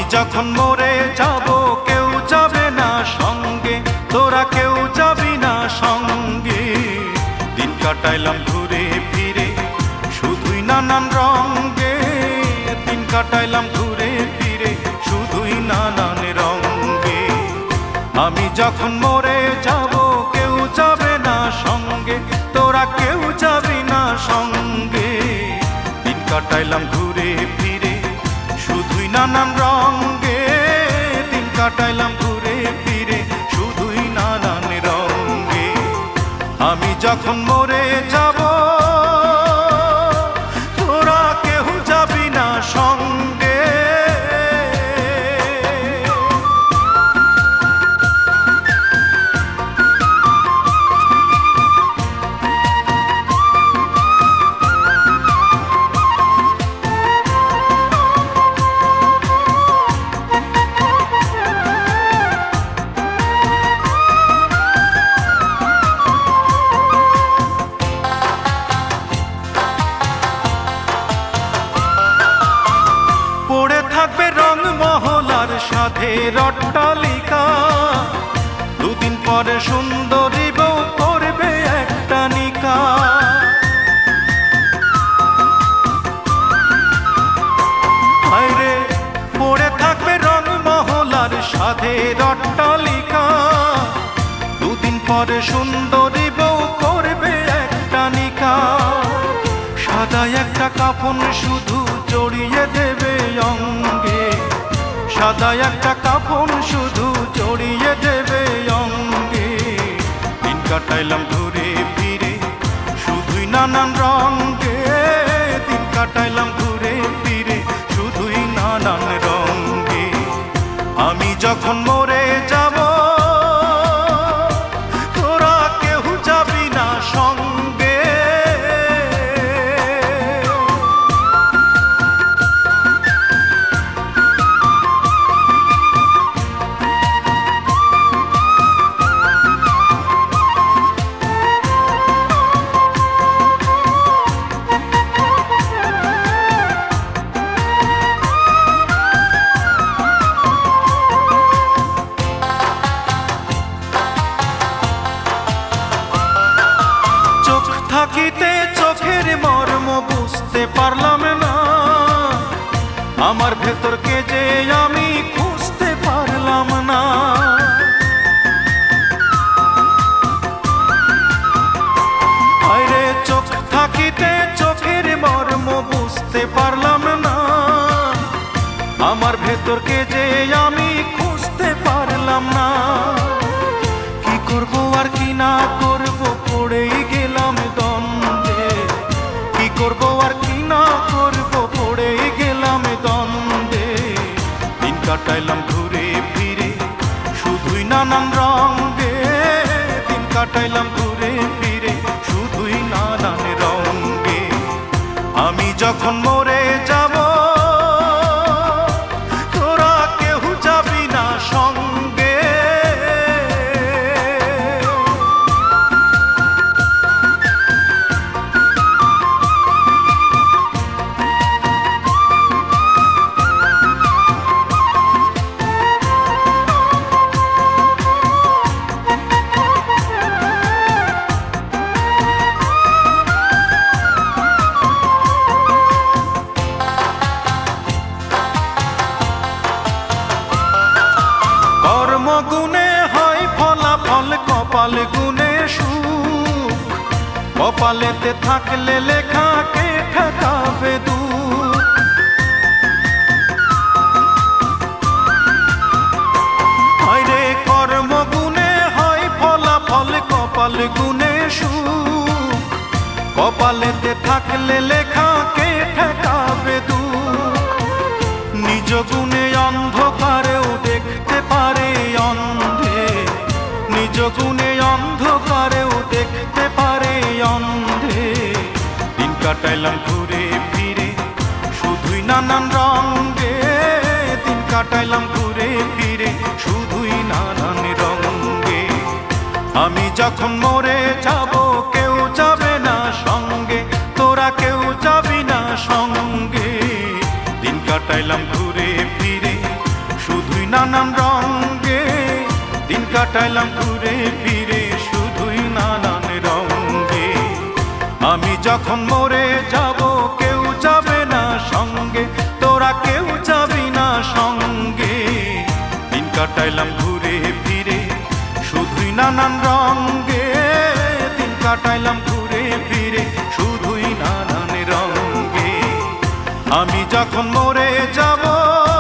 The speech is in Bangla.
যখন মরে যাব কেউ যাবে না সঙ্গে, তোরা কেউ যাবি না সঙ্গে। দিন কাটাইলাম ঘুরে ফিরে শুধুই নানান রঙে, দিন কাটাইলাম ঘুরে ফিরে শুধুই নানান রঙে। আমি যখন মরে যাব কেউ যাবে না সঙ্গে, তোরা কেউ যাবি না সঙ্গে। দিন কাটাইলাম ঘুরে ফিরে শুধুই নানান রঙে, দিন কাটাইলাম ঘুরে ফিরে শুধুই নানান রঙে। আমি যখন মরে যাব তোরা কেউ যাবি না সঙ্গে। পড়ে থাকবে রং মহলার সাধের অট্টালিকা, দুদিন পরে সুন্দরী বউ করবে একটা নিকা। হায়রে পড়ে থাকবে রং মহলার সাধের অট্টালিকা, দুদিন পরে সুন্দরী বউ করবে একটা নিকা। সাদা একটা কাফন শুধু জড়িয়ে দেবে অঙ্গে, সাদা একটা কাফন শুধু জড়িয়ে দেবে অঙ্গে। দিন কাটাইলাম ঘুরে ফিরে শুধুই নানান রঙে, দিন কাটাইলাম ঘুরে ফিরে শুধুই নানান রঙে। আমি যখন মরে যাব তোরা কেউ যাবি না সঙ্গে। থাকিতে চোখের মর্ম বুঝতে পারলাম না, আমার ভেতরকে যে আমি খুঁজতে পারলাম না। আরে চোখ থাকিতে চোখের মর্ম বুঝতে পারলাম না, আমার ভেতরকে যে আমি খুঁজতে পারলাম না। কি করব আর কি না করব পড়েই গেলাম দ্বন্দ্বে, কি করব আর কি না করব পড়েই গেলাম দ্বন্দ্বে। দিন কাটাইলাম ঘুরে ফিরে শুধুই নানান রঙে, দিন কাটাইলাম ঘুরে ফিরে শুধুই নানান রঙে। আমি যখন মরে যাব তোরা কেউ যাবি না সঙ্গে। গুণে হয় ফলাফল, কপাল গুণে সুখ, কপালেতে থাকলে লেখাকে ঠেকাবে দুঃখ। হায়রে কর্ম গুণে হয় ফলাফল, কপাল গুণে সুখ, কপালেতে থাকলে লেখাকে ঠেকাবে দুঃখ। নিজ গুণে অন্ধকারেও দেখতে পারে অন্ধে, নিজ গুণে অন্ধকারেও দেখতে পারে অন্ধে। দিন কাটাইলাম ঘুরে ফিরে শুধুই নানান রঙে, দিন কাটাইলাম ঘুরে ফিরে শুধুই নানান রঙে। আমি যখন মরে যাব কেউ যাবে না সঙ্গে, তোরা কেউ যাবি না সঙ্গে। দিন কাটাইলাম ঘুরে ফিরে নানান রঙে, দিন কাটাইলাম ঘুরে ফিরে শুধুই নানান রঙে। আমি যখন মরে যাব কেউ যাবে না সঙ্গে, তোরা কেউ যাবি না সঙ্গে। দিন কাটাইলাম ঘুরে ফিরে শুধুই নানান রঙে, দিন কাটাইলাম ঘুরে ফিরে শুধুই নানান রঙে। আমি যখন মরে যাব